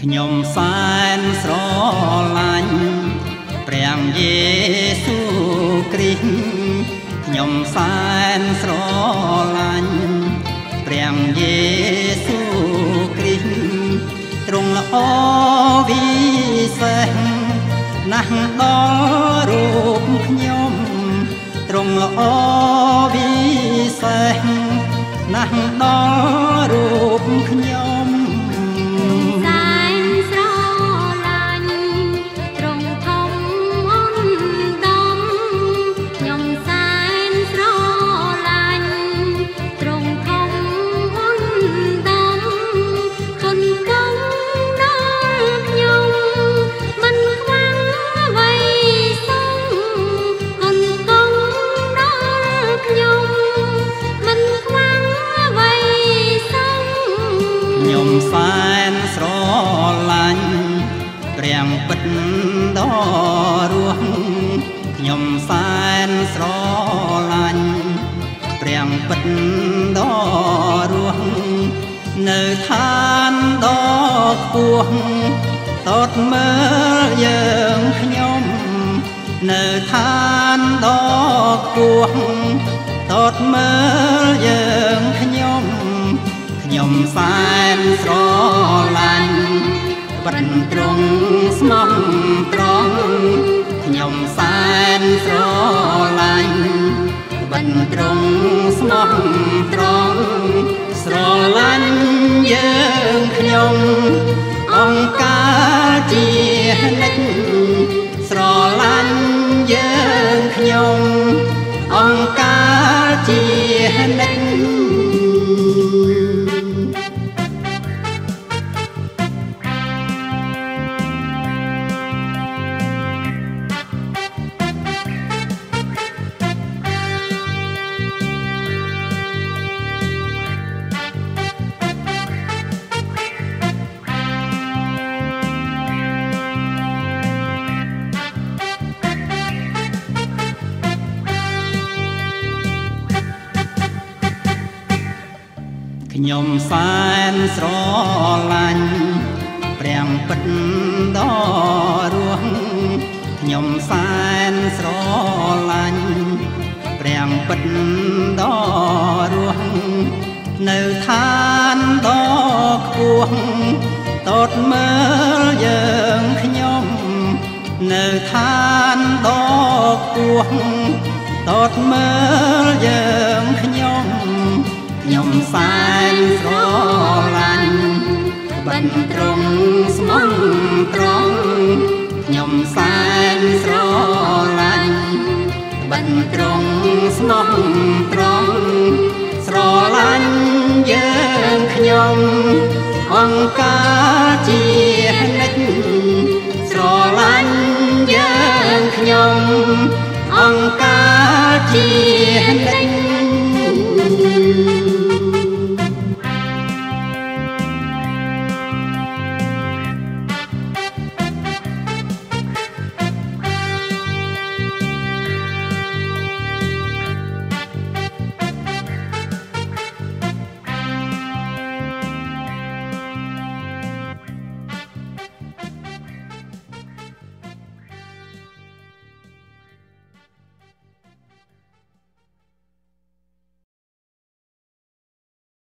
ខ្ញុំសែនស្រឡាញ់ព្រះយេស៊ូគ្រីស្ទខ្ញុំសែនស្រឡាញ់ព្រះយេស៊ូគ្រីស្ទទ្រង់ល្អវិសេសណាស់ដល់រូបខ្ញុំទ្រង់ល្អវិសេសណាស់ដល់រូបខ្ញុំខ្ញុំសែនស្រឡាញ់ព្រះពិតដ៏រស់ខ្ញុំសែនស្រឡាញ់ព្រះពិតដ៏រស់នៅឋានដ៏ខ្ពស់តតមើលយើងខ្ញុំនៅឋានដ៏ខ្ពស់តតមើលយើងខ្ញុំសែនស្រឡាញ់បិទត្រង់ស្មោះត្រង់ខ្ញុំសែនស្រឡាញ់បិទត្រង់ស្មោះត្រង់ស្រឡាញ់យើងខ្ញុំអង្គការជានិច្ចស្រឡាញ់យើងខ្ញុំអង្គការជានិច្ចខ្ញុំសែនស្រឡាញ់ព្រះពិតដ៏រស់ខ្ញុំសែនស្រឡាញ់ព្រះពិតដ៏រស់នៅឋានដ៏ខ្ពស់តតមើលយើងខ្ញុំនៅឋានដ៏ខ្ពស់តតមើលយើងខ្ញុំសែនស្រឡាញ់បិទត្រង់ស្មោះត្រង់ខ្ញុំសែនស្រឡាញ់បិទត្រង់ស្មោះត្រង់ស្រឡាញ់យើងខ្ញុំអង្គការជានិច្ចស្រឡាញ់យើងខ្ញុំអង្គការជានិច្ច